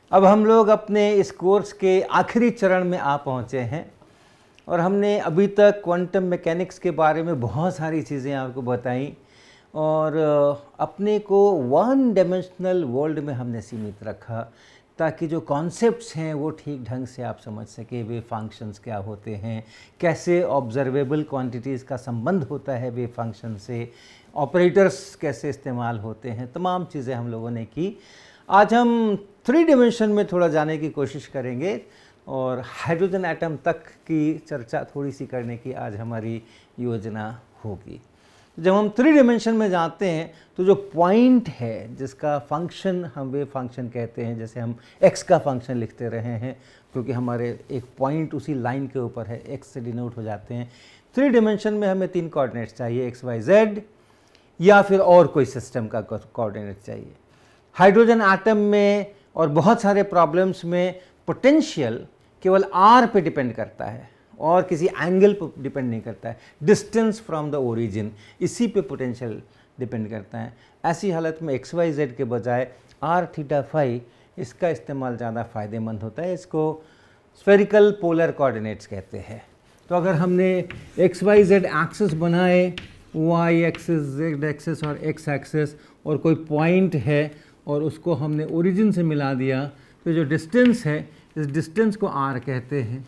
अब हम लोग अपने इस कोर्स के आखिरी चरण में आ पहुँचे हैं और हमने अभी तक क्वांटम मैकेनिक्स के बारे में बहुत सारी चीज़ें आपको बताई और अपने को वन डायमेंशनल वर्ल्ड में हमने सीमित रखा ताकि जो कॉन्सेप्ट्स हैं वो ठीक ढंग से आप समझ सके। वे फंक्शंस क्या होते हैं, कैसे ऑब्जर्वेबल क्वांटिटीज़ का संबंध होता है वे फंक्शन से, ऑपरेटर्स कैसे इस्तेमाल होते हैं, तमाम चीज़ें हम लोगों ने की। आज हम 3 डायमेंशन में थोड़ा जाने की कोशिश करेंगे और हाइड्रोजन एटम तक की चर्चा थोड़ी सी करने की आज हमारी योजना होगी। जब हम 3 डायमेंशन में जाते हैं तो जो पॉइंट है जिसका फंक्शन हम वे फंक्शन कहते हैं, जैसे हम x का फंक्शन लिखते रहे हैं क्योंकि हमारे एक पॉइंट उसी लाइन के ऊपर है, x से डिनोट हो जाते हैं। 3 डायमेंशन में हमें 3 कोऑर्डिनेट्स चाहिए, x, y, z, या फिर और कोई सिस्टम का कोऑर्डिनेट चाहिए। हाइड्रोजन एटम में और बहुत सारे प्रॉब्लम्स में पोटेंशियल केवल r पे डिपेंड करता है और किसी एंगल पर डिपेंड नहीं करता है। डिस्टेंस फ्रॉम द ओरिजिन, इसी पे पोटेंशियल डिपेंड करता है। ऐसी हालत में एक्स वाई जेड के बजाय आर थीटा फाई इसका इस्तेमाल ज़्यादा फ़ायदेमंद होता है। इसको स्फेरिकल पोलर कोऑर्डिनेट्स कहते हैं। तो अगर हमने एक्स वाई जेड एक्सिस बनाए, वाई एक्सिस, जेड एक्सिस और एक्स एक्सिस, और कोई पॉइंट है और उसको हमने ओरिजिन से मिला दिया, तो जो डिस्टेंस है इस डिस्टेंस को आर कहते हैं।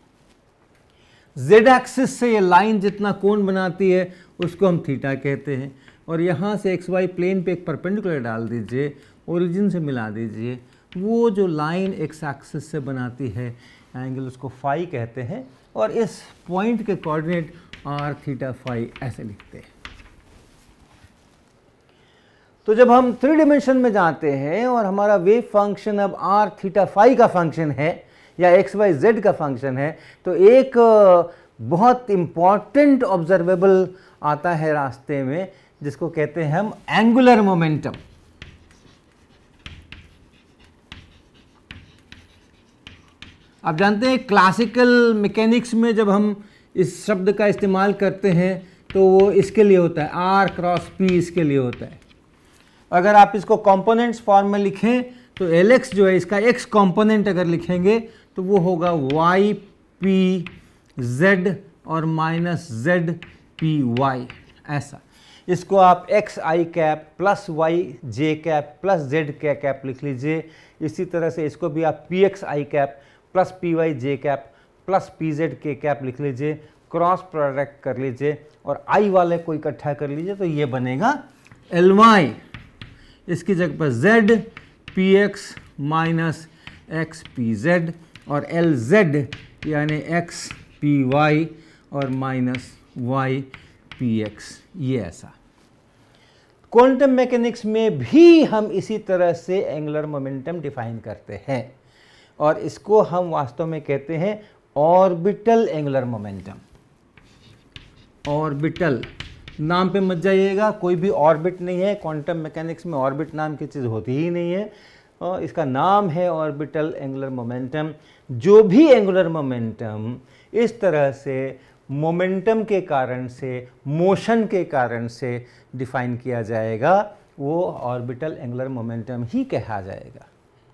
जेड एक्सिस से ये लाइन जितना कोण बनाती है उसको हम थीटा कहते हैं। और यहाँ से एक्स वाई प्लेन पे एक परपेंडिकुलर डाल दीजिए, ओरिजिन से मिला दीजिए, वो जो लाइन एक्स एक्सिस से बनाती है एंगल, उसको फाई कहते हैं। और इस पॉइंट के कोऑर्डिनेट आर थीटा फाई ऐसे लिखते हैं। तो जब हम 3 डायमेंशन में जाते हैं और हमारा वेव फंक्शन अब आर थीटा फाई का फंक्शन है या एक्स वाई जेड का फंक्शन है, तो एक बहुत इम्पॉर्टेंट ऑब्जर्वेबल आता है रास्ते में जिसको कहते हैं हम एंगुलर मोमेंटम। आप जानते हैं क्लासिकल मैकेनिक्स में जब हम इस शब्द का इस्तेमाल करते हैं तो वो इसके लिए होता है, आर क्रॉस पी इसके लिए होता है। अगर आप इसको कंपोनेंट्स फॉर्म में लिखें तो Lx जो है इसका x कंपोनेंट अगर लिखेंगे तो वो होगा y p z और माइनस z p y, ऐसा। इसको आप x i cap plus y j cap plus z k cap लिख लीजिए। इसी तरह से इसको भी आप p x i cap plus p y j cap plus p z k cap लिख लीजिए, क्रॉस प्रोडक्ट कर लीजिए और i वाले को इकट्ठा कर लीजिए, तो ये बनेगा Ly। इसकी जगह पर z px minus X P Z और Lz यानी एक्स पी वाई और माइनस वाई पी एक्स, ये ऐसा। क्वांटम मैकेनिक्स में भी हम इसी तरह से एंगुलर मोमेंटम डिफाइन करते हैं और इसको हम वास्तव में कहते हैं ऑर्बिटल एंगुलर मोमेंटम। ऑर्बिटल नाम पे मत जाइएगा, कोई भी ऑर्बिट नहीं है। क्वांटम मैकेनिक्स में ऑर्बिट नाम की चीज़ होती ही नहीं है और इसका नाम है ऑर्बिटल एंगुलर मोमेंटम। जो भी एंगुलर मोमेंटम इस तरह से मोमेंटम के कारण से, मोशन के कारण से डिफाइन किया जाएगा वो ऑर्बिटल एंगुलर मोमेंटम ही कहा जाएगा।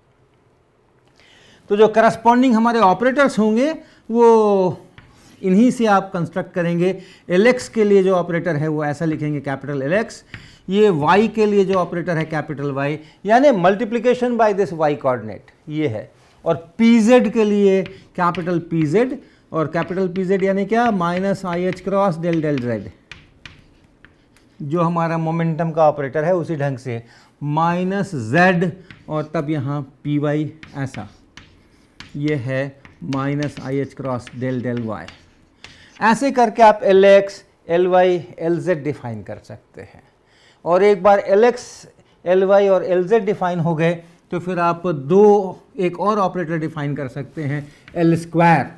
तो जो करस्पॉन्डिंग हमारे ऑपरेटर्स होंगे वो इन्हीं से आप कंस्ट्रक्ट करेंगे। Lx के लिए जो ऑपरेटर है वो ऐसा लिखेंगे, कैपिटल Lx। ये y के लिए जो ऑपरेटर है कैपिटल Y, यानी multiplication by this y coordinate ये है। और pz के लिए कैपिटल pz, और कैपिटल pz यानी क्या, minus I H cross del del Z, जो हमारा मोमेंटम का ऑपरेटर है उसी ढंग से माइनस z और तब यहाँ py ऐसा, ये है minus I H cross del del y। ऐसे करके आप Lx, Ly, Lz डिफाइन कर सकते हैं। और एक बार Lx, Ly और Lz डिफाइन हो गए तो फिर आप एक और ऑपरेटर डिफाइन कर सकते हैं, L स्क्वायर,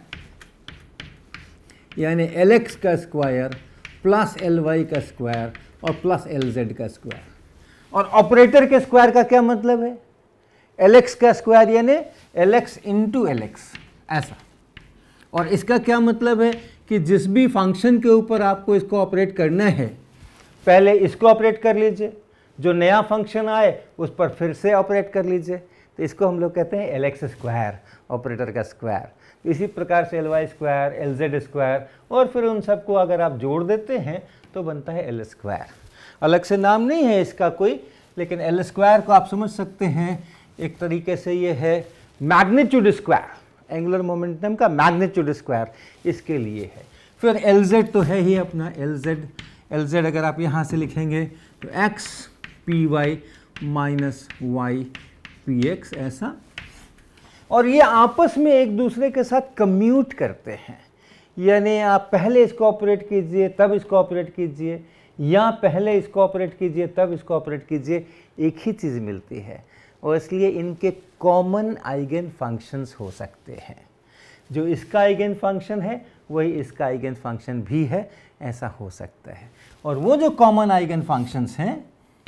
यानी Lx का स्क्वायर प्लस Ly का स्क्वायर और प्लस Lz का स्क्वायर। और ऑपरेटर के स्क्वायर का क्या मतलब है, Lx का स्क्वायर यानी Lx इंटू Lx, ऐसा। और इसका क्या मतलब है कि जिस भी फंक्शन के ऊपर आपको इसको ऑपरेट करना है, पहले इसको ऑपरेट कर लीजिए, जो नया फंक्शन आए उस पर फिर से ऑपरेट कर लीजिए, तो इसको हम लोग कहते हैं एल एक्स स्क्वायर, ऑपरेटर का स्क्वायर। तो इसी प्रकार से L Y square, L Z square, और फिर उन सबको अगर आप जोड़ देते हैं तो बनता है एल स्क्वायर। अलग से नाम नहीं है इसका कोई, लेकिन एल स्क्वायर को आप समझ सकते हैं एक तरीके से ये है मैग्नीट्यूड स्क्वायर, एंगुलर मोमेंटम का मैग्नीट्यूड स्क्वायर, इसके लिए है। फिर एल जेड तो है ही अपना एल जेड अगर आप यहाँ से लिखेंगे तो X P Y minus Y P X, ऐसा। और ये आपस में एक दूसरे के साथ कम्यूट करते हैं, यानी आप पहले इसको ऑपरेट कीजिए तब इसको ऑपरेट कीजिए, या पहले इसको ऑपरेट कीजिए तब इसको ऑपरेट कीजिए, एक ही चीज़ मिलती है। और इसलिए इनके कॉमन आइगन फंक्शंस हो सकते हैं। जो इसका आइगन फंक्शन है वही इसका आइगन फंक्शन भी है, ऐसा हो सकता है। और वो जो कॉमन आइगन फंक्शंस हैं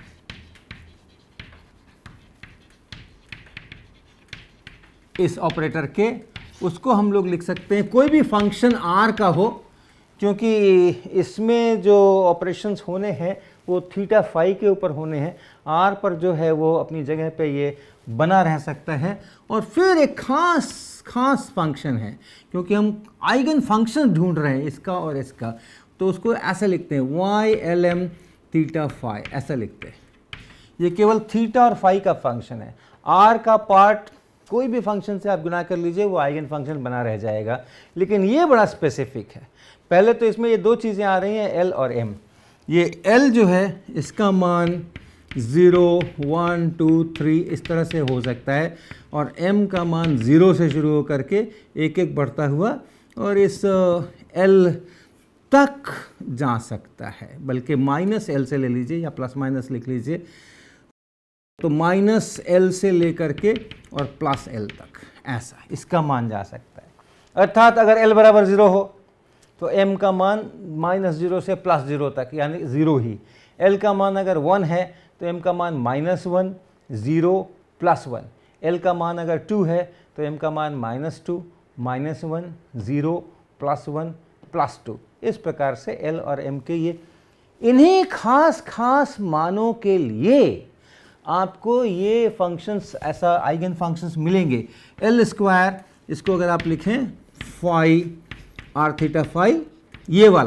इस ऑपरेटर के, उसको हम लोग लिख सकते हैं कोई भी फंक्शन आर का हो, क्योंकि इसमें जो ऑपरेशंस होने हैं वो थीटा फाई के ऊपर होने हैं, आर पर जो है वो अपनी जगह पे ये बना रह सकता है। और फिर एक खास फंक्शन है, क्योंकि हम आइगन फंक्शन ढूंढ रहे हैं इसका और इसका, तो उसको ऐसे लिखते हैं Y L M theta phi, ऐसा लिखते हैं। ये केवल थीटा और फाई का फंक्शन है। आर का पार्ट कोई भी फंक्शन से आप गुना कर लीजिए वो आइगन फंक्शन बना रह जाएगा, लेकिन ये बड़ा स्पेसिफिक है। पहले तो इसमें ये दो चीज़ें आ रही हैं, एल और एम। ये एल जो है इसका मान 0, 1, 2, 3 इस तरह से हो सकता है, और m का मान 0 से शुरू हो करके एक एक बढ़ता हुआ और इस l तक जा सकता है, बल्कि माइनस l से ले लीजिए या प्लस माइनस लिख लीजिए, तो माइनस l से लेकर के और प्लस l तक, ऐसा इसका मान जा सकता है। अर्थात अगर l बराबर 0 हो तो m का मान -0 से +0 तक, यानी 0 ही। l का मान अगर 1 है तो m का मान -1, 0, +1। l का मान अगर 2 है तो m का मान -2, -1, 0, +1, +2। इस प्रकार से l और m के ये इन्हीं खास मानों के लिए आपको ये फंक्शंस, ऐसा आइगन फंक्शंस मिलेंगे। एल स्क्वायर, इसको अगर आप लिखें फाई आर थीटा फाई, ये वाला,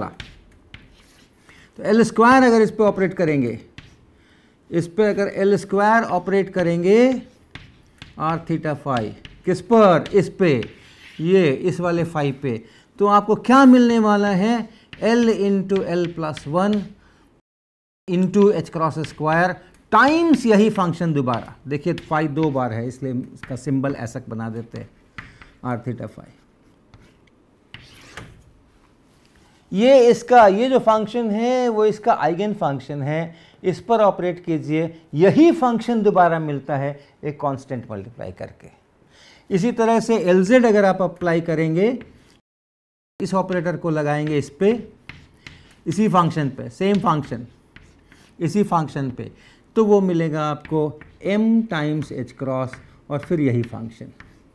तो एल स्क्वायर अगर इस पे ऑपरेट करेंगे, इस पे अगर एल स्क्वायर ऑपरेट करेंगे आर थीटा फाई, किस पर, इस पे, ये इस वाले फाई पे, तो आपको क्या मिलने वाला है, L into L plus 1 into H cross square times यही फंक्शन दोबारा। देखिए फाई 2 बार है, इसलिए इसका सिंबल ऐसा बना देते हैं आर थीटा फाई। ये जो फंक्शन है वो इसका आइगन फंक्शन है, इस पर ऑपरेट कीजिए, यही फंक्शन दोबारा मिलता है एक कांस्टेंट मल्टीप्लाई करके। इसी तरह से LZ अगर आप अप्लाई करेंगे, इस ऑपरेटर को लगाएंगे इस पे, इसी फंक्शन पे, सेम फंक्शन, इसी फंक्शन पे, तो वो मिलेगा आपको m टाइम्स h क्रॉस और फिर यही फंक्शन,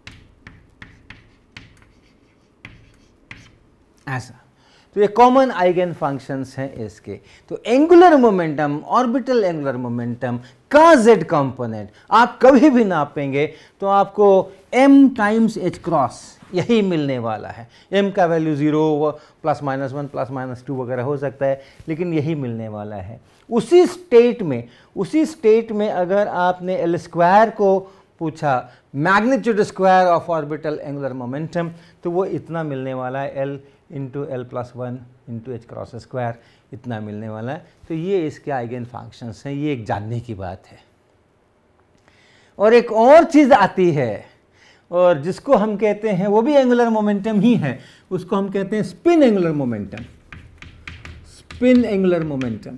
ऐसा। तो ये कॉमन आइगन फंक्शंस हैं इसके। तो angular momentum, orbital angular momentum का z कंपोनेंट आप कभी भी नापेंगे तो आपको m टाइम्स h क्रॉस यही मिलने वाला है। m का वैल्यू 0, +-1, +-2 वगैरह हो सकता है, लेकिन यही मिलने वाला है। उसी स्टेट में अगर आपने एल स्क्वायर को पूछा, magnitude square of orbital angular momentum, तो वो इतना मिलने वाला है, l into L plus 1 into H cross square, इतना मिलने वाला है। तो ये इसके आइगन फंक्शंस हैं, ये एक जानने की बात है। और एक और चीज़ आती है, और जिसको हम कहते हैं, वो भी एंगुलर मोमेंटम ही है, उसको हम कहते हैं spin angular momentum. Spin angular momentum,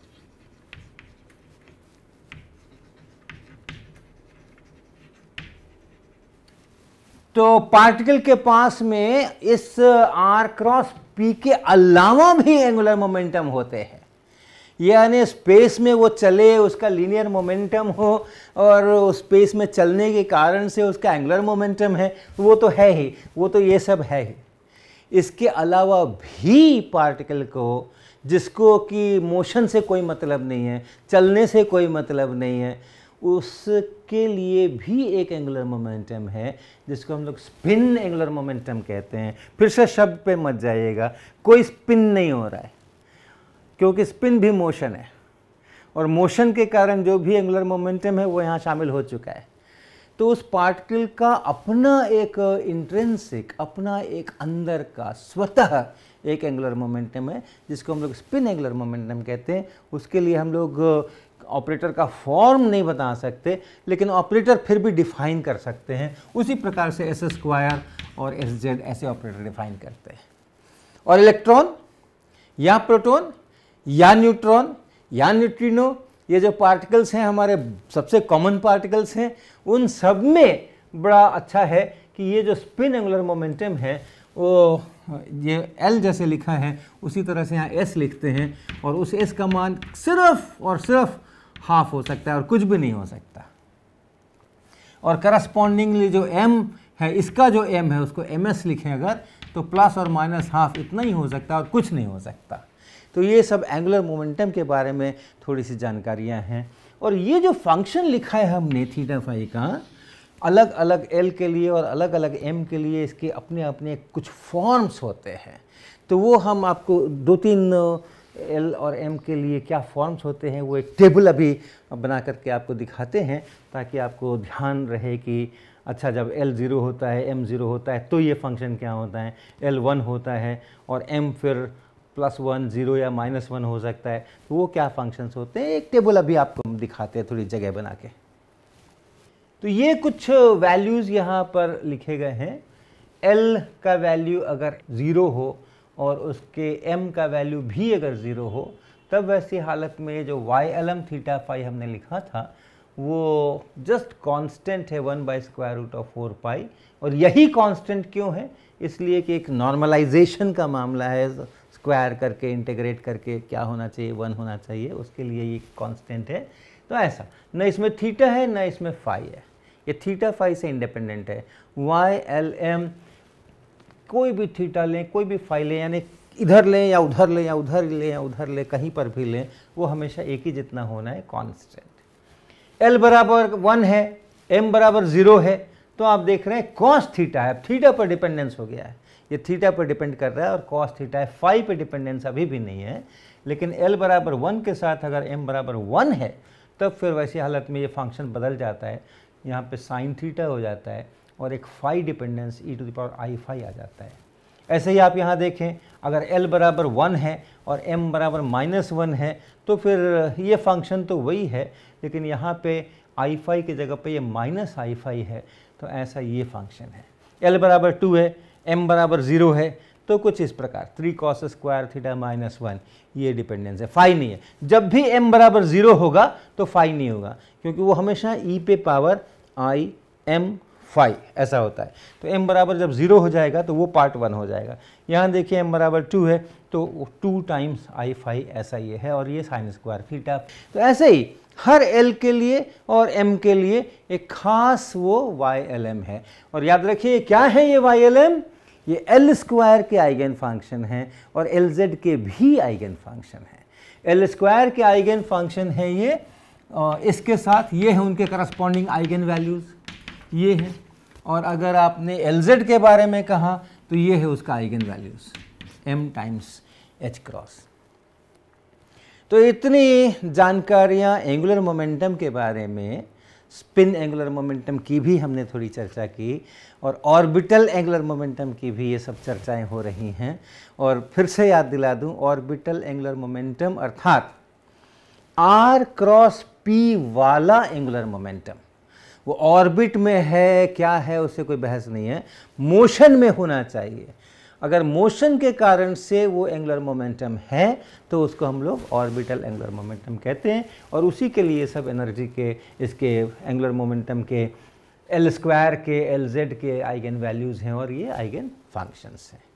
तो पार्टिकल के पास में इस r क्रॉस p के अलावा भी एंगुलर मोमेंटम होते हैं, यानी स्पेस में वो चले, उसका लीनियर मोमेंटम हो और स्पेस में चलने के कारण से उसका एंगुलर मोमेंटम है, वो तो है ही, वो तो ये सब है ही। इसके अलावा भी पार्टिकल को, जिसको कि मोशन से कोई मतलब नहीं है, चलने से कोई मतलब नहीं है, उसके लिए भी एक एंगुलर मोमेंटम है जिसको हम लोग स्पिन एंगुलर मोमेंटम कहते हैं। फिर से शब्द पे मत जाइएगा, कोई स्पिन नहीं हो रहा है, क्योंकि स्पिन भी मोशन है और मोशन के कारण जो भी एंगुलर मोमेंटम है वो यहाँ शामिल हो चुका है। तो उस पार्टिकल का अपना एक इंट्रिंसिक, अपना एक अंदर का स्वतः एक एंगुलर मोमेंटम है जिसको हम लोग स्पिन एंगुलर मोमेंटम कहते हैं। उसके लिए हम लोग ऑपरेटर का फॉर्म नहीं बता सकते, लेकिन ऑपरेटर फिर भी डिफाइन कर सकते हैं। उसी प्रकार से एस स्क्वायर और एस जेड ऐसे ऑपरेटर डिफाइन करते हैं। और इलेक्ट्रॉन या प्रोटॉन या न्यूट्रॉन या न्यूट्रिनो, ये जो पार्टिकल्स हैं हमारे सबसे कॉमन पार्टिकल्स हैं, उन सब में बड़ा अच्छा है कि ये जो स्पिन एंगुलर मोमेंटम है वो ये L जैसे लिखा है उसी तरह से यहाँ S लिखते हैं, और उस S का मान सिर्फ और सिर्फ हाफ हो सकता है और कुछ भी नहीं हो सकता। और करस्पॉन्डिंगली जो M है, इसका जो M है उसको MS लिखें अगर, तो प्लस और माइनस हाफ इतना ही हो सकता है और कुछ नहीं हो सकता। तो ये सब एंगुलर मोमेंटम के बारे में थोड़ी सी जानकारियाँ हैं। और ये जो फंक्शन लिखा है हमने थीटा फाई का, अलग अलग L के लिए और अलग अलग M के लिए इसके अपने अपने कुछ फॉर्म्स होते हैं। तो वो हम आपको 2-3 L और M के लिए क्या फॉर्म्स होते हैं वो एक टेबल अभी बना करके आपको दिखाते हैं, ताकि आपको ध्यान रहे कि अच्छा जब L 0 होता है, M 0 होता है तो ये फंक्शन क्या होता है, L 1 होता है और M फिर +1, 0 या -1 हो सकता है, तो वो क्या फंक्शंस होते हैं। एक टेबल अभी आपको दिखाते हैं थोड़ी जगह बना के। तो ये कुछ वैल्यूज़ यहाँ पर लिखे गए हैं। L का वैल्यू अगर 0 हो और उसके M का वैल्यू भी अगर 0 हो, तब वैसी हालत में जो YLM थीटा फाई हमने लिखा था वो जस्ट कांस्टेंट है 1/√4 पाई। और यही कांस्टेंट क्यों है, इसलिए कि एक नॉर्मलाइजेशन का मामला है, स्क्वायर करके इंटीग्रेट करके क्या होना चाहिए, 1 होना चाहिए, उसके लिए ये कांस्टेंट है। तो ऐसा न इसमें थीटा है न इसमें फाई है, ये थीटा फाई से इंडिपेंडेंट है। YLM कोई भी थीटा लें, कोई भी फाई लें, यानी इधर लें या उधर लें या उधर लें या उधर लें, कहीं पर भी लें, वो हमेशा एक ही जितना होना है, कांस्टेंट। L बराबर 1 है, M बराबर 0 है, तो आप देख रहे हैं कॉस थीटा है, थीटा पर डिपेंडेंस हो गया है, ये थीटा पर डिपेंड कर रहा है और कॉस थीटा है, फाई पे डिपेंडेंस अभी भी नहीं है। लेकिन L बराबर 1 के साथ अगर M बराबर 1 है, तब फिर वैसी हालत में ये फंक्शन बदल जाता है, यहाँ पे साइन थीटा हो जाता है और एक फाई डिपेंडेंस e⁻i फाई आ जाता है। ऐसे ही आप यहाँ देखें, अगर L बराबर 1 है और M बराबर -1 है, तो फिर ये फंक्शन तो वही है, लेकिन यहाँ पे i फाई की जगह पे ये -i फाई है, तो ऐसा ये फंक्शन है। L बराबर 2 है, M बराबर 0 है, तो कुछ इस प्रकार 3 cos स्क्वायर थीटा -1, ये डिपेंडेंस है, फाई नहीं है। जब भी M बराबर 0 होगा तो फाई नहीं होगा, क्योंकि वो हमेशा e⁻i m फाई ऐसा होता है। तो M बराबर जब 0 हो जाएगा तो वो पार्ट 1 हो जाएगा। यहाँ देखिए M बराबर 2 है तो 2 टाइम्स i फाई ऐसा ये है, और ये साइन स्क्वायर थीटा। तो ऐसे ही हर L के लिए और M के लिए एक खास वो YLM है। और याद रखिए क्या है ये YLM, ये L स्क्वायर के आइगन फंक्शन हैं और LZ के भी आइगन फंक्शन हैं। L स्क्वायर के आइगन फंक्शन है ये, इसके साथ ये है उनके करस्पॉन्डिंग आइगन वैल्यूज़, ये है। और अगर आपने LZ के बारे में कहा तो ये है उसका eigen values M times H cross. तो इतनी जानकारियाँ एंगुलर मोमेंटम के बारे में, स्पिन एंगुलर मोमेंटम की भी हमने थोड़ी चर्चा की, और ऑर्बिटल एंगुलर मोमेंटम की भी ये सब चर्चाएं हो रही हैं। और फिर से याद दिला दूं, ऑर्बिटल एंगुलर मोमेंटम अर्थात R क्रॉस P वाला एंगुलर मोमेंटम, वो ऑर्बिट में है क्या है उससे कोई बहस नहीं है, मोशन में होना चाहिए। अगर मोशन के कारण से वो एंगुलर मोमेंटम है तो उसको हम लोग ऑर्बिटल एंगुलर मोमेंटम कहते हैं। और उसी के लिए सब एनर्जी के, इसके एंगुलर मोमेंटम के L स्क्वायर के, LZ के आइगन वैल्यूज़ हैं और ये आइगन फंक्शंस हैं।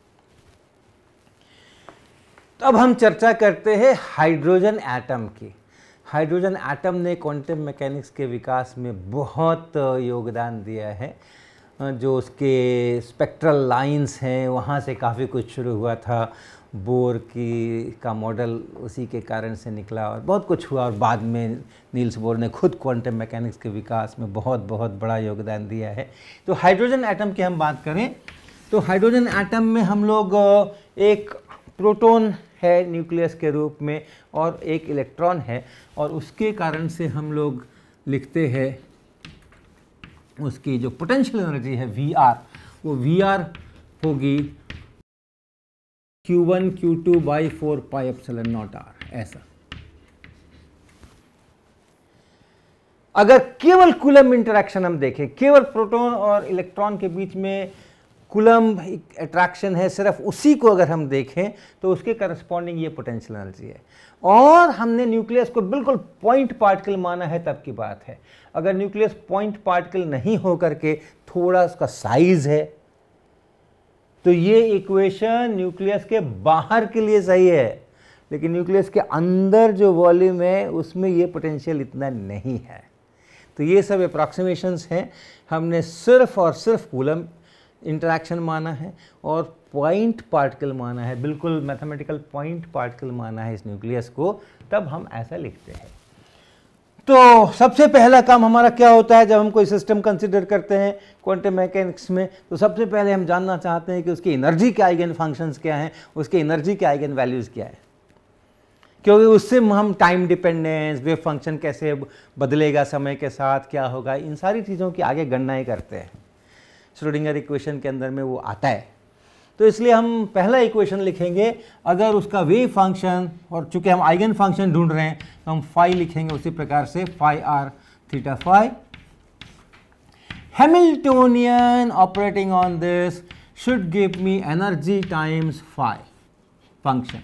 तो अब हम चर्चा करते हैं हाइड्रोजन एटम की। हाइड्रोजन एटम ने क्वांटम मैकेनिक्स के विकास में बहुत योगदान दिया है। जो उसके स्पेक्ट्रल लाइंस हैं वहाँ से काफ़ी कुछ शुरू हुआ था, बोर का मॉडल उसी के कारण से निकला और बहुत कुछ हुआ, और बाद में नील्स बोर ने खुद क्वांटम मैकेनिक्स के विकास में बहुत बहुत बड़ा योगदान दिया है। तो हाइड्रोजन एटम की हम बात करें तो हाइड्रोजन एटम में हम लोग एक प्रोटॉन है न्यूक्लियस के रूप में और एक इलेक्ट्रॉन है, और उसके कारण से हम लोग लिखते हैं उसकी जो पोटेंशियल एनर्जी है Vr, वो Vr होगी Q1 Q2 by 4 pi epsilon naught r। ऐसा अगर केवल कूलम इंटरैक्शन हम देखें, केवल प्रोटॉन और इलेक्ट्रॉन के बीच में कूलम अट्रैक्शन है, सिर्फ उसी को अगर हम देखें तो उसके करस्पॉन्डिंग ये पोटेंशियल एनर्जी है। और हमने न्यूक्लियस को बिल्कुल पॉइंट पार्टिकल माना है तब की बात है। अगर न्यूक्लियस पॉइंट पार्टिकल नहीं हो करके थोड़ा उसका साइज है तो ये इक्वेशन न्यूक्लियस के बाहर के लिए सही है, लेकिन न्यूक्लियस के अंदर जो वॉल्यूम है उसमें ये पोटेंशियल इतना नहीं है। तो ये सब अप्रॉक्सीमेशंस हैं। हमने सिर्फ और सिर्फ कूलम इंटरैक्शन माना है और पॉइंट पार्टिकल माना है, बिल्कुल मैथमेटिकल पॉइंट पार्टिकल माना है इस न्यूक्लियस को, तब हम ऐसा लिखते हैं। तो सबसे पहला काम हमारा क्या होता है जब हम कोई सिस्टम कंसिडर करते हैं क्वांटम मैकेनिक्स में, तो सबसे पहले हम जानना चाहते हैं कि उसकी एनर्जी के आइगन फंक्शंस क्या हैं, उसके एनर्जी के आइगन वैल्यूज़ क्या है, क्योंकि उससे हम टाइम डिपेंडेंस, वेव फंक्शन कैसे बदलेगा समय के साथ, क्या होगा, इन सारी चीज़ों की आगे गणनाएं करते हैं। श्रोडिंगर इक्वेशन के अंदर में वो आता है। तो इसलिए हम पहला इक्वेशन लिखेंगे, अगर उसका वेव फंक्शन, और चूंकि हम आइगन फंक्शन ढूंढ रहे हैं तो हम फाई लिखेंगे उसी प्रकार से, phi R theta phi. Hamiltonian operating on this should give me energy times phi function.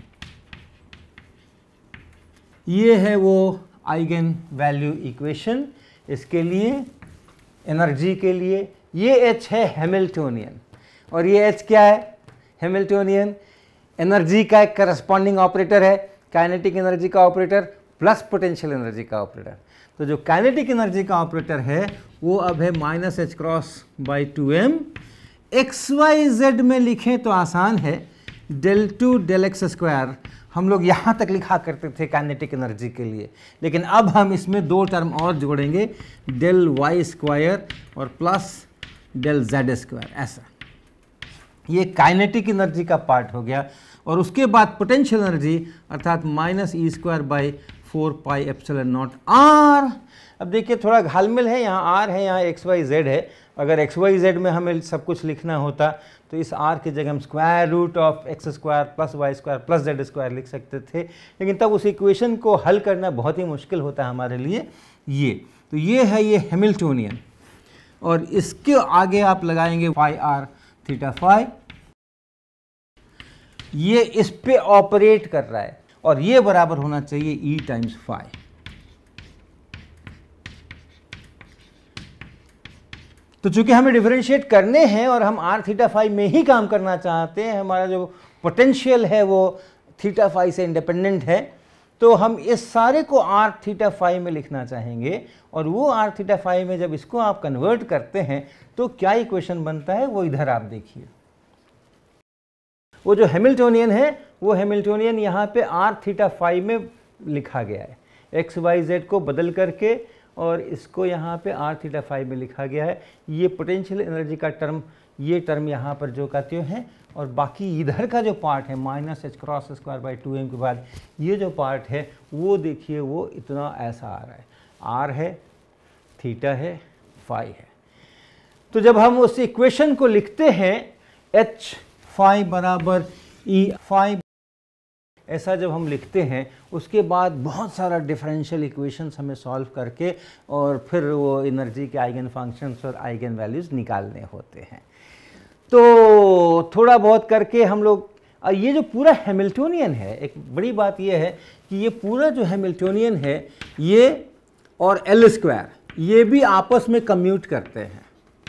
ये है वो आइगन वैल्यू इक्वेशन इसके लिए, एनर्जी के लिए। ये H है हैमिल्टोनियन, और ये H क्या है, हैमिल्टोनियन एनर्जी का एक करस्पॉन्डिंग ऑपरेटर है, काइनेटिक एनर्जी का ऑपरेटर प्लस पोटेंशियल एनर्जी का ऑपरेटर। तो जो काइनेटिक एनर्जी का ऑपरेटर है वो अब है -h×2m। XYZ में लिखें तो आसान है, del2 del x²। हम लोग यहाँ तक लिखा करते थे काइनेटिक एनर्जी के लिए, लेकिन अब हम इसमें दो टर्म और जोड़ेंगे, del y² और प्लस del z²। ऐसा ये काइनेटिक एनर्जी का पार्ट हो गया। और उसके बाद पोटेंशियल एनर्जी अर्थात -e²/4 pi epsilon naught r। अब देखिए थोड़ा घालमेल है, यहाँ r है, यहाँ xyz है। अगर xyz में हमें सब कुछ लिखना होता तो इस r की जगह हम √(x² + y² + z² लिख सकते थे, लेकिन तब उस इक्वेशन को हल करना बहुत ही मुश्किल होता है हमारे लिए। तो ये है ये हैमिल्टोनियन, और इसके आगे आप लगाएंगे फाई आर थीटा फाई। ये इस पे ऑपरेट कर रहा है और ये बराबर होना चाहिए E टाइम्स फाई। तो चूंकि हमें डिफरेंशिएट करने हैं और हम आर थीटा फाई में ही काम करना चाहते हैं, हमारा जो पोटेंशियल है वो थीटा फाई से इंडिपेंडेंट है, तो हम इस सारे को आर थीटा फाई में लिखना चाहेंगे। और वो आर थीटा फाई में जब इसको आप कन्वर्ट करते हैं तो क्या इक्वेशन बनता है वो इधर आप देखिए। वो जो हैमिल्टोनियन है वो हैमिल्टोनियन यहाँ पे आर थीटा फाई में लिखा गया है, एक्स वाई जेड को बदल करके, और इसको यहाँ पे आर थीटा फाई में लिखा गया है। ये पोटेंशियल एनर्जी का टर्म, ये टर्म यहाँ पर जो का त्यों है, और बाकी इधर का जो पार्ट है -h×2m के बाद ये जो पार्ट है वो देखिए वो इतना ऐसा आ रहा है, आर है, थीटा है, फाई है। तो जब हम उस इक्वेशन को लिखते हैं h फाई बराबर E फाई, ऐसा जब हम लिखते हैं उसके बाद बहुत सारा डिफरेंशियल इक्वेशंस हमें सॉल्व करके और फिर वो एनर्जी के आइगन फंक्शंस और आइगन वैल्यूज़ निकालने होते हैं। तो थोड़ा बहुत करके हम लोग, ये जो पूरा हैमिल्टोनियन है, एक बड़ी बात ये है कि ये पूरा जो हैमिल्टोनियन है ये और L² ये भी आपस में कम्यूट करते हैं,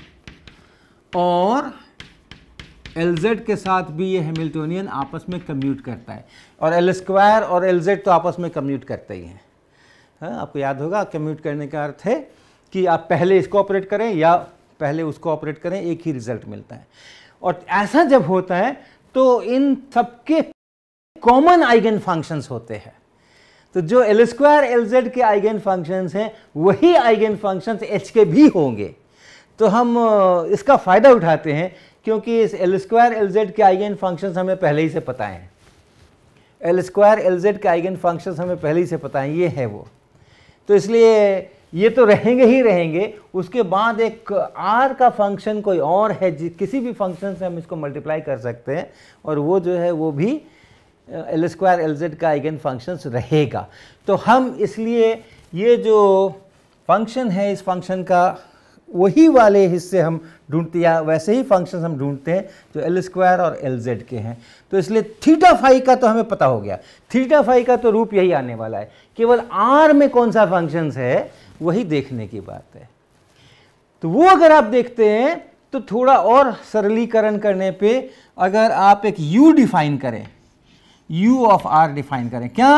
और Lz के साथ भी ये हैमिल्टोनियन आपस में कम्यूट करता है, और L² और Lz तो आपस में कम्यूट करते ही हैं। हाँ, आपको याद होगा कम्यूट करने का अर्थ है कि आप पहले इसको ऑपरेट करें या पहले उसको ऑपरेट करें, एक ही रिजल्ट मिलता है। और ऐसा जब होता है तो इन सबके कॉमन आइगन फंक्शंस होते हैं। तो जो L स्क्वायर LZ के आइगन फंक्शंस हैं वही आइगन फंक्शंस H के भी होंगे। तो हम इसका फ़ायदा उठाते हैं क्योंकि इस L स्क्वायर LZ के आइगन फंक्शंस हमें पहले ही से पता हैं। L स्क्वायर LZ के आइगन फंक्शंस हमें पहले ही से पता है, ये है वो। तो इसलिए ये तो रहेंगे ही रहेंगे। उसके बाद एक R का फंक्शन कोई और है, किसी भी फंक्शन से हम इसको मल्टीप्लाई कर सकते हैं और वो जो है वो भी L स्क्वायर LZ का आइगन फंक्शंस रहेगा। तो हम इसलिए ये जो फंक्शन है इस फंक्शन का वही वाले हिस्से हम ढूंढते या वैसे ही फंक्शन हम ढूंढते हैं जो L स्क्वायर और LZ के हैं। तो इसलिए थीटा फाई का तो हमें पता हो गया, थीटा फाई का तो रूप यही आने वाला है, केवल R में कौन सा फंक्शन है वही देखने की बात है। तो वो अगर आप देखते हैं तो थोड़ा और सरलीकरण करने पे अगर आप एक U डिफाइन करें, U ऑफ R डिफाइन करें, क्या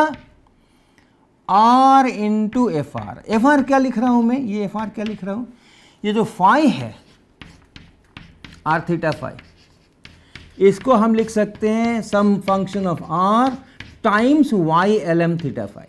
R into F R. F R क्या लिख रहा हूं मैं, ये एफ आर क्या लिख रहा हूं, ये जो फाई है R थीटा फाई, इसको हम लिख सकते हैं sum function of R times Y LM theta phi.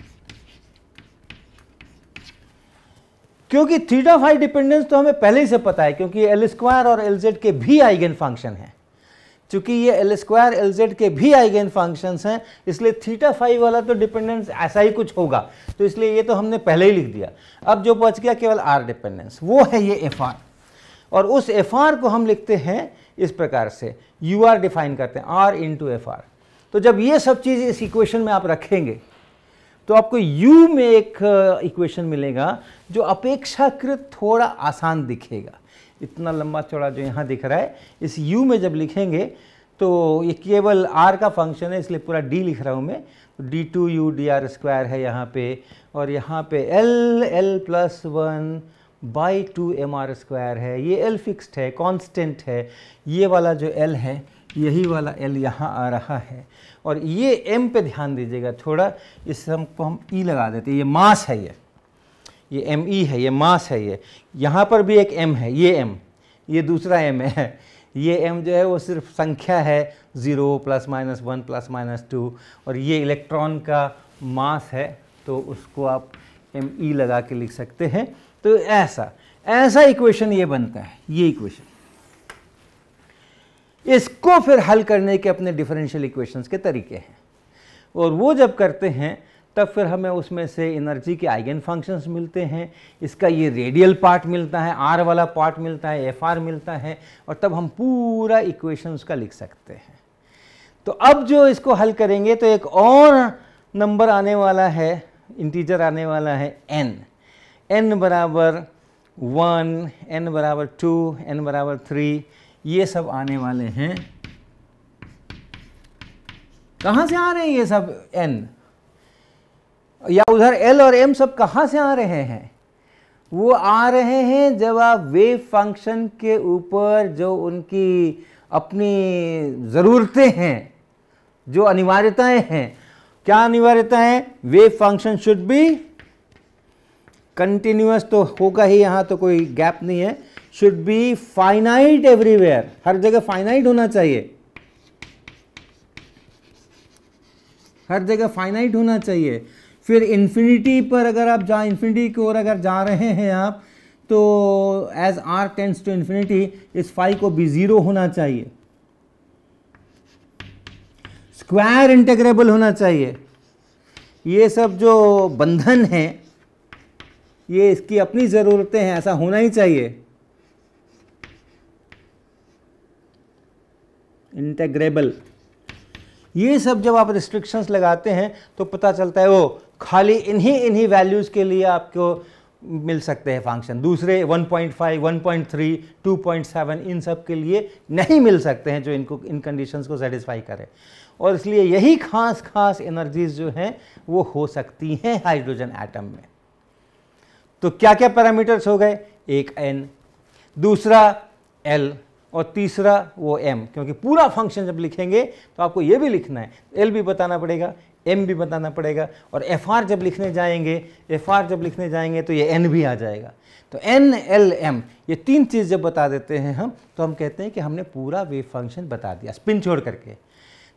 क्योंकि थीटा फाई डिपेंडेंस तो हमें पहले ही से पता है, क्योंकि L स्क्वायर और LZ के भी आइगन फंक्शन हैं। चूंकि ये L स्क्वायर LZ के भी आइगन फंक्शंस हैं इसलिए थीटा फाई वाला तो डिपेंडेंस ऐसा ही कुछ होगा। तो इसलिए ये तो हमने पहले ही लिख दिया। अब जो बच गया केवल R डिपेंडेंस, वो है ये एफ आर। और उस एफ आर को हम लिखते हैं इस प्रकार से, यू आर डिफाइन करते हैं R इंटू एफ आर। तो जब ये सब चीज़ इस इक्वेशन में आप रखेंगे तो आपको U में एक इक्वेशन मिलेगा जो अपेक्षाकृत थोड़ा आसान दिखेगा। इतना लंबा चौड़ा जो यहाँ दिख रहा है, इस U में जब लिखेंगे तो ये केवल R का फंक्शन है इसलिए पूरा D लिख रहा हूँ मैं। d2u dr स्क्वायर है यहाँ पे, और यहाँ पे L प्लस 1/2mr स्क्वायर है। ये L फिक्स्ड है, कांस्टेंट है। ये वाला जो L है यही वाला L यहाँ आ रहा है। और ये M पे ध्यान दीजिएगा थोड़ा, इस हमको हम E लगा देते हैं। ये मास है, ये ME है, ये मास है। ये यहाँ पर भी एक M है, ये M, ये दूसरा M है। ये M जो है वो सिर्फ संख्या है, 0 ± 1 ± 2, और ये इलेक्ट्रॉन का मास है तो उसको आप ME लगा के लिख सकते हैं। तो ऐसा इक्वेशन ये बनता है, ये इक्वेशन। इसको फिर हल करने के अपने डिफरेंशियल इक्वेशंस के तरीके हैं, और वो जब करते हैं तब फिर हमें उसमें से एनर्जी के आइगन फंक्शंस मिलते हैं। इसका ये रेडियल पार्ट मिलता है, आर वाला पार्ट मिलता है, एफ आर मिलता है, और तब हम पूरा इक्वेशन उसका लिख सकते हैं। तो अब जो इसको हल करेंगे तो एक और नंबर आने वाला है, इंटीजर आने वाला है n बराबर 1, n बराबर 2, n बराबर 3, ये सब आने वाले हैं। कहाँ से आ रहे हैं ये सब n, या उधर L और M सब कहाँ से आ रहे हैं? वो आ रहे हैं जब आप वेव फंक्शन के ऊपर जो उनकी अपनी ज़रूरतें हैं, जो अनिवार्यताएं हैं। क्या अनिवार्यताएं? Wave function should be continuous, तो होगा ही, यहाँ तो कोई गैप नहीं है। शुड बी फाइनाइट एवरीवेयर, हर जगह फाइनाइट होना चाहिए, हर जगह फाइनाइट होना चाहिए। फिर इन्फिनिटी पर अगर आप इन्फिनिटी की ओर अगर जा रहे हैं आप, तो as r tends to infinity इस फाई को भी 0 होना चाहिए। स्क्वायर इंटेग्रेबल होना चाहिए। ये सब जो बंधन है ये इसकी अपनी ज़रूरतें हैं, ऐसा होना ही चाहिए। इंटेग्रेबल, ये सब जब आप रिस्ट्रिक्शंस लगाते हैं तो पता चलता है वो खाली इन्हीं वैल्यूज़ के लिए आपको मिल सकते हैं फंक्शन। दूसरे 1.5, 1.3, 2.7 इन सब के लिए नहीं मिल सकते हैं जो इनको इन कंडीशंस को सेटिस्फाई करें। और इसलिए यही खास एनर्जीज जो हैं वो हो सकती हैं हाइड्रोजन एटम में। तो क्या क्या पैरामीटर्स हो गए? एक n, दूसरा l, और तीसरा वो m, क्योंकि पूरा फंक्शन जब लिखेंगे तो आपको ये भी लिखना है, l भी बताना पड़ेगा, m भी बताना पड़ेगा, और fr जब लिखने जाएंगे तो ये n भी आ जाएगा। तो n, l, m ये तीन चीज़ जब बता देते हैं हम, तो हम कहते हैं कि हमने पूरा वेव फंक्शन बता दिया स्पिन छोड़ करके।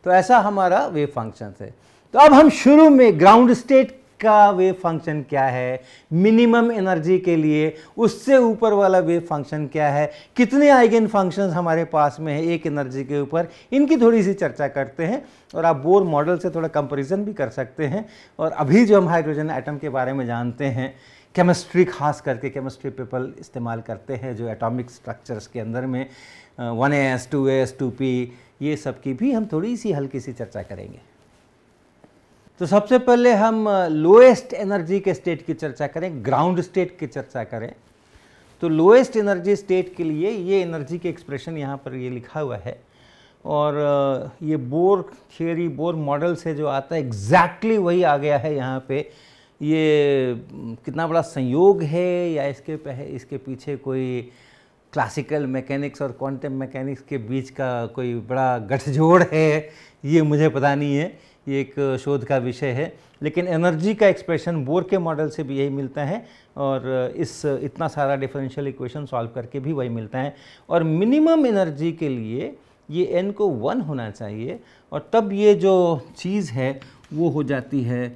तो ऐसा हमारा वेव फंक्शन है। तो अब हम शुरू में ग्राउंड स्टेट का वेव फंक्शन क्या है, मिनिमम एनर्जी के लिए उससे ऊपर वाला वेव फंक्शन क्या है, कितने आइगन फंक्शंस हमारे पास में है एक एनर्जी के ऊपर, इनकी थोड़ी सी चर्चा करते हैं। और आप बोर मॉडल से थोड़ा कंपैरिजन भी कर सकते हैं। और अभी जो हम हाइड्रोजन एटम के बारे में जानते हैं, केमिस्ट्री खास करके केमिस्ट्री पीपल इस्तेमाल करते हैं जो एटॉमिक स्ट्रक्चर्स के अंदर में 1s 2s 2p, ये सब की भी हम थोड़ी सी हल्की सी चर्चा करेंगे। तो सबसे पहले हम लोएस्ट एनर्जी के स्टेट की चर्चा करें, ग्राउंड स्टेट की चर्चा करें। तो लोएस्ट एनर्जी स्टेट के लिए ये एनर्जी के एक्सप्रेशन यहाँ पर ये लिखा हुआ है। और ये बोर थियरी, बोर मॉडल से जो आता है एग्जैक्टली वही आ गया है यहाँ पे। ये कितना बड़ा संयोग है या इसके पीछे कोई क्लासिकल मैकेनिक्स और क्वांटम मैकेनिक्स के बीच का कोई बड़ा गठजोड़ है, ये मुझे पता नहीं है, ये एक शोध का विषय है। लेकिन एनर्जी का एक्सप्रेशन बोर के मॉडल से भी यही मिलता है और इस इतना सारा डिफरेंशियल इक्वेशन सॉल्व करके भी वही मिलता है। और मिनिमम एनर्जी के लिए ये n को 1 होना चाहिए और तब ये जो चीज़ है वो हो जाती है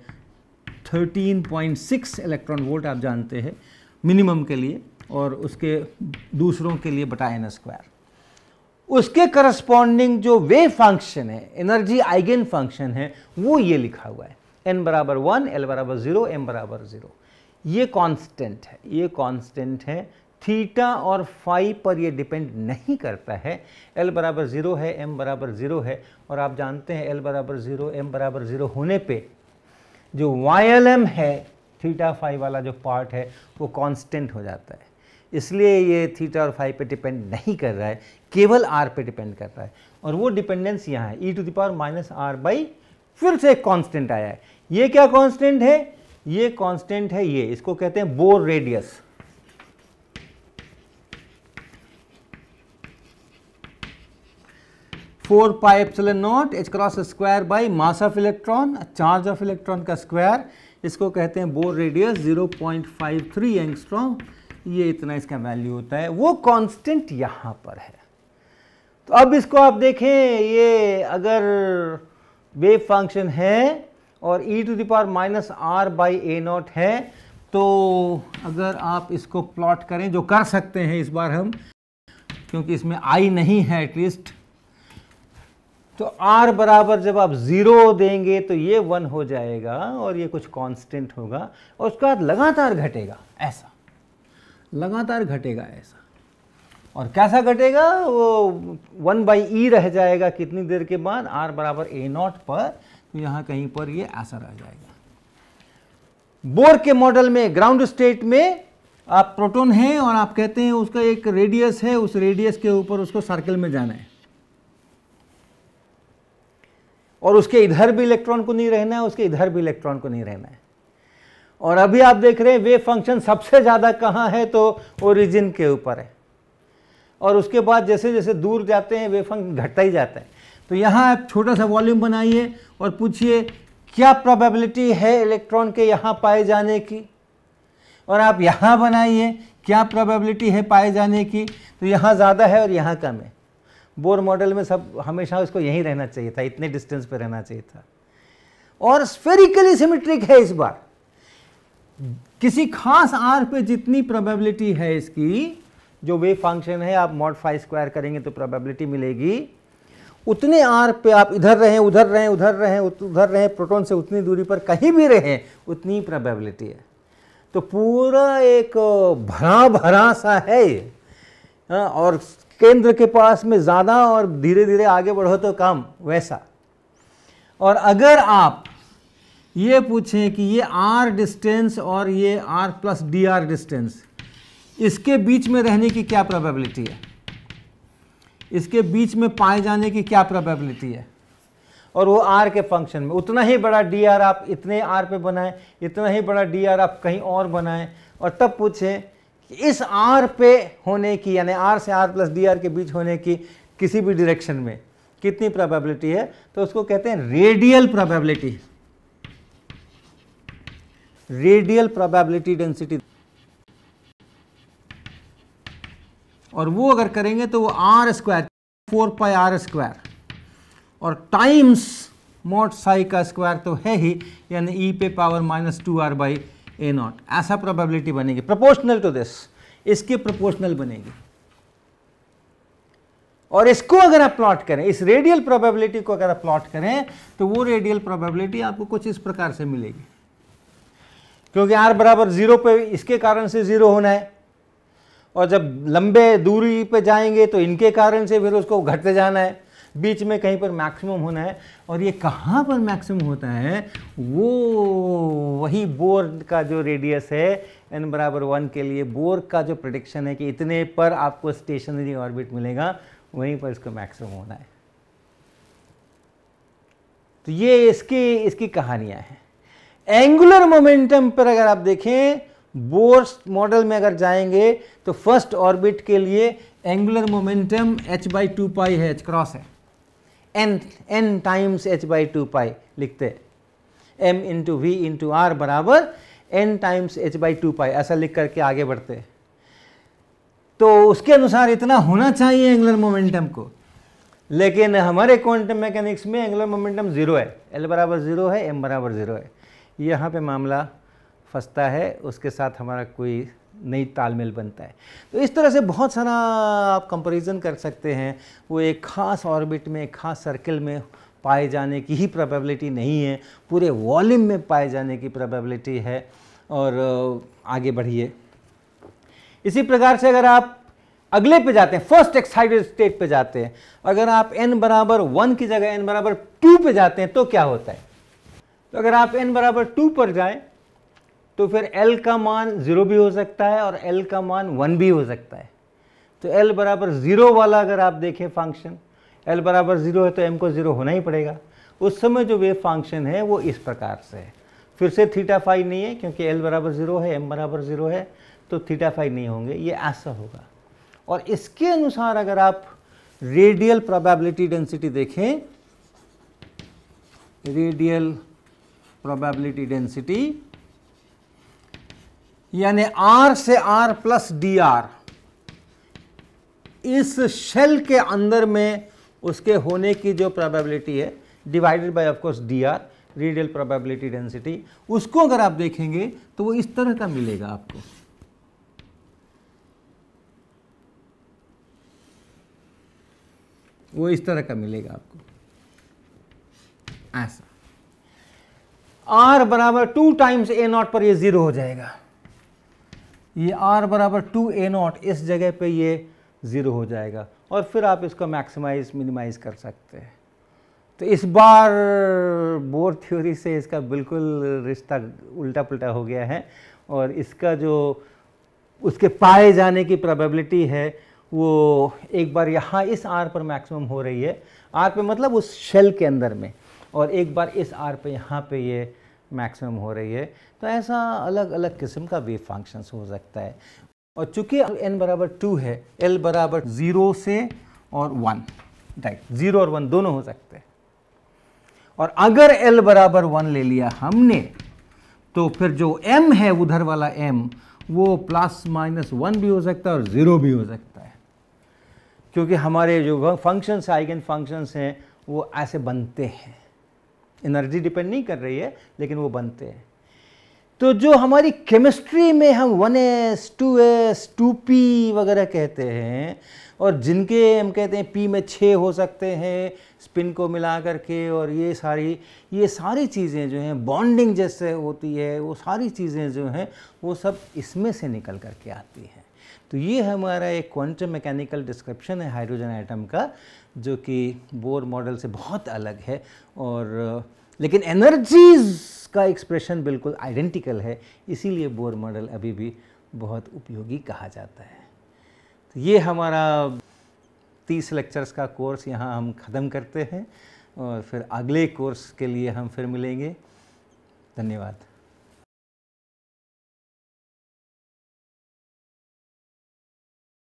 13.6 इलेक्ट्रॉन वोल्ट, आप जानते हैं मिनिमम के लिए, और उसके दूसरों के लिए बटा n स्क्वायर। उसके करस्पॉन्डिंग जो वेव फंक्शन है, एनर्जी आइगन फंक्शन है, वो ये लिखा हुआ है n बराबर 1, l बराबर 0, m बराबर 0। ये कांस्टेंट है, ये कांस्टेंट है, थीटा और फाई पर ये डिपेंड नहीं करता है। l बराबर 0 है, m बराबर 0 है, और आप जानते हैं l बराबर 0, m बराबर 0 होने पे जो YLM है, थीटा फाई वाला जो पार्ट है, वो कांस्टेंट हो जाता है। इसलिए ये थीटा और फाई पे डिपेंड नहीं कर रहा है, केवल r पे डिपेंड कर रहा है। और वो डिपेंडेंस यहाँ है e⁻⁻r/, फिर से एक कांस्टेंट आया है। ये क्या कांस्टेंट है? ये कांस्टेंट है, ये इसको कहते हैं Bohr radius. Four pi epsilon naught h cross square by mass of electron, charge of electron का स्क्वायर, इसको कहते हैं बोर रेडियस 0.53 एंगस्ट्रॉम। ये इतना इसका वैल्यू होता है, वो कांस्टेंट यहाँ पर है। तो अब इसको आप देखें, ये अगर वेव फंक्शन है और e⁻⁻r/a0 है, तो अगर आप इसको प्लॉट करें, जो कर सकते हैं इस बार हम, क्योंकि इसमें i नहीं है एटलीस्ट, तो r बराबर जब आप 0 देंगे तो ये 1 हो जाएगा और ये कुछ कांस्टेंट होगा, और उसके बाद लगातार घटेगा, ऐसा लगातार घटेगा ऐसा। और कैसा घटेगा? वो 1/e रह जाएगा कितनी देर के बाद, r बराबर a0 पर, तो यहाँ कहीं पर ये ऐसा रह जाएगा। बोर के मॉडल में ग्राउंड स्टेट में आप प्रोटॉन है और आप कहते हैं उसका एक रेडियस है, उस रेडियस के ऊपर उसको सर्कल में जाना है, और उसके इधर भी इलेक्ट्रॉन को नहीं रहना है, उसके इधर भी इलेक्ट्रॉन को नहीं रहना है। और अभी आप देख रहे हैं वेव फंक्शन सबसे ज़्यादा कहाँ है, तो ओरिजिन के ऊपर है, और उसके बाद जैसे जैसे दूर जाते हैं वेव फंक्शन घटता ही जाता है। तो यहाँ आप छोटा सा वॉल्यूम बनाइए और पूछिए क्या प्रोबेबिलिटी है इलेक्ट्रॉन के यहाँ पाए जाने की, और आप यहाँ बनाइए क्या प्रोबेबिलिटी है पाए जाने की, तो यहाँ ज़्यादा है और यहाँ कम है। बोर मॉडल में सब हमेशा उसको यहीं रहना चाहिए था, इतने डिस्टेंस पे रहना चाहिए था। और स्फेरिकली सिमेट्रिक है इस बार, किसी खास r पे जितनी प्रोबेबिलिटी है इसकी, जो वेव फंक्शन है आप मॉड फाई स्क्वायर करेंगे तो प्रोबेबिलिटी मिलेगी, उतने r पे आप इधर रहें उधर रहें उधर रहें उधर रहें, प्रोटॉन से उतनी दूरी पर कहीं भी रहें, उतनी प्रोबेबिलिटी है। तो पूरा एक भरा भरा सा है ये, और केंद्र के पास में ज़्यादा और धीरे धीरे आगे बढ़ो तो कम, वैसा। और अगर आप ये पूछें कि ये r डिस्टेंस और ये r प्लस dr डिस्टेंस, इसके बीच में रहने की क्या प्रोबेबिलिटी है, इसके बीच में पाए जाने की क्या प्रोबेबिलिटी है, और वो r के फंक्शन में उतना ही बड़ा dr आप इतने r पे बनाएं, इतना ही बड़ा dr आप कहीं और बनाएं, और तब पूछें कि इस r पे होने की, यानी r से r प्लस dr के बीच होने की किसी भी डायरेक्शन में कितनी प्रोबेबिलिटी है, तो उसको कहते हैं radial probability, radial probability density. और वो अगर करेंगे तो वो r square 4 pi r square, और टाइम्स मॉड साई का स्क्वायर तो है ही, यानी ई पे power -2r by a naught, ऐसा प्रोबेबिलिटी बनेगी प्रोपोर्शनल टू दिस, इसके प्रोपोर्शनल बनेगी। और इसको अगर आप प्लॉट करें, इस रेडियल प्रोबेबिलिटी को अगर आप प्लॉट करें, तो वो रेडियल प्रोबेबिलिटी आपको कुछ इस प्रकार से मिलेगी, क्योंकि r बराबर 0 पे इसके कारण से 0 होना है, और जब लंबे दूरी पे जाएंगे तो इनके कारण से फिर उसको घटते जाना है, बीच में कहीं पर मैक्सिमम होना है। और ये कहाँ पर मैक्सिमम होता है, वो वही बोर का जो रेडियस है n बराबर 1 के लिए, बोर का जो प्रेडिक्शन है कि इतने पर आपको स्टेशनरी ऑर्बिट मिलेगा, वहीं पर इसको मैक्सिमम होना है। तो ये इसकी कहानियां हैं। एंगुलर मोमेंटम पर अगर आप देखें, बोर मॉडल में अगर जाएंगे तो फर्स्ट ऑर्बिट के लिए एंगुलर मोमेंटम h/2 पाई है, h क्रॉस है, n टाइम्स h/2 पाई लिखते हैं, m into v into r बराबर n टाइम्स h/2 पाई, ऐसा लिख करके आगे बढ़ते हैं। तो उसके अनुसार इतना होना चाहिए एंगुलर मोमेंटम को, लेकिन हमारे क्वांटम मैकेनिक्स में एंगुलर मोमेंटम 0 है, l बराबर 0 है, m बराबर 0 है। यहाँ पे मामला फंसता है, उसके साथ हमारा कोई नई तालमेल बनता है। तो इस तरह से बहुत सारा आप कंपैरिजन कर सकते हैं। वो एक ख़ास ऑर्बिट में, एक ख़ास सर्किल में पाए जाने की ही प्रोबेबिलिटी नहीं है, पूरे वॉल्यूम में पाए जाने की प्रोबेबिलिटी है। और आगे बढ़िए। इसी प्रकार से अगर आप अगले पे जाते हैं, फर्स्ट एक्साइटेड स्टेट पे जाते हैं, अगर आप n बराबर 1 की जगह n बराबर 2 पे जाते हैं तो क्या होता है। तो अगर आप n बराबर 2 पर जाएं तो फिर l का मान 0 भी हो सकता है और l का मान 1 भी हो सकता है। तो l बराबर 0 वाला अगर आप देखें फंक्शन, l बराबर 0 है तो m को 0 होना ही पड़ेगा। उस समय जो वेव फंक्शन है वो इस प्रकार से है। फिर से थीटा फाई नहीं है, क्योंकि l बराबर 0 है, m बराबर 0 है, तो थीटा फाई नहीं होंगे, ये ऐसा होगा। और इसके अनुसार अगर आप रेडियल प्रोबेबिलिटी डेंसिटी देखें, रेडियल प्रोबेबिलिटी डेंसिटी यानी r से r प्लस डी आर, इस शेल के अंदर में उसके होने की जो प्रोबेबिलिटी है divided by of course d r, radial probability density, उसको अगर आप देखेंगे तो वो इस तरह का मिलेगा आपको। वो इस तरह का मिलेगा आपको, ऐसा। r बराबर 2 टाइम्स ए नॉट पर ये 0 हो जाएगा, ये r बराबर 2 ए नॉट इस जगह पे ये 0 हो जाएगा। और फिर आप इसको मैक्सिमाइज मिनिमाइज कर सकते हैं। तो इस बार बोर थ्योरी से इसका बिल्कुल रिश्ता उल्टा पुल्टा हो गया है, और इसका जो उसके पाए जाने की प्रोबेबिलिटी है वो एक बार यहाँ इस r पर मैक्सिमम हो रही है, r पे मतलब उस शेल के अंदर में, और एक बार इस r पे यहाँ पे ये मैक्सिमम हो रही है। तो ऐसा अलग अलग किस्म का वेव फंक्शंस हो सकता है। और चूंकि n बराबर 2 है, l बराबर 0 से और 1, राइट, 0 और 1 दोनों हो सकते हैं। और अगर l बराबर 1 ले लिया हमने, तो फिर जो m है उधर वाला m, वो ±1 भी हो सकता है और 0 भी हो सकता है, क्योंकि हमारे जो फंक्शंस, आइगन फंक्शंस हैं, वो ऐसे बनते हैं। एनर्जी डिपेंड नहीं कर रही है, लेकिन वो बनते हैं। तो जो हमारी केमिस्ट्री में हम 1s 2s 2p वगैरह कहते हैं, और जिनके हम कहते हैं p में 6 हो सकते हैं स्पिन को मिला करके, और ये सारी चीज़ें जो हैं बॉन्डिंग जैसे होती है, वो सारी चीज़ें जो हैं वो सब इसमें से निकल करके आती हैं। तो ये हमारा एक क्वांटम मैकेनिकल डिस्क्रिप्शन है हाइड्रोजन एटम का, जो कि बोर मॉडल से बहुत अलग है, और लेकिन एनर्जीज का एक्सप्रेशन बिल्कुल आइडेंटिकल है, इसीलिए बोर मॉडल अभी भी बहुत उपयोगी कहा जाता है। तो ये हमारा 30 लेक्चर्स का कोर्स यहाँ हम ख़त्म करते हैं, और फिर अगले कोर्स के लिए हम फिर मिलेंगे। धन्यवाद।